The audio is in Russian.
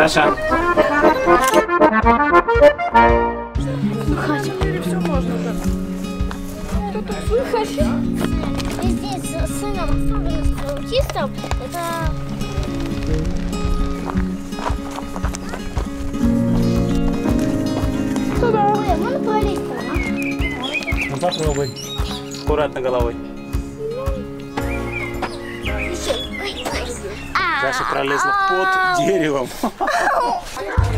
Саша. Все можно так. Кто тут слыхать? Здесь с сыном, особенно с аутистом, это... Ой, можно полезть, да? Ну попробуй. Аккуратно головой. Ой, ой. Саша пролезла под деревом.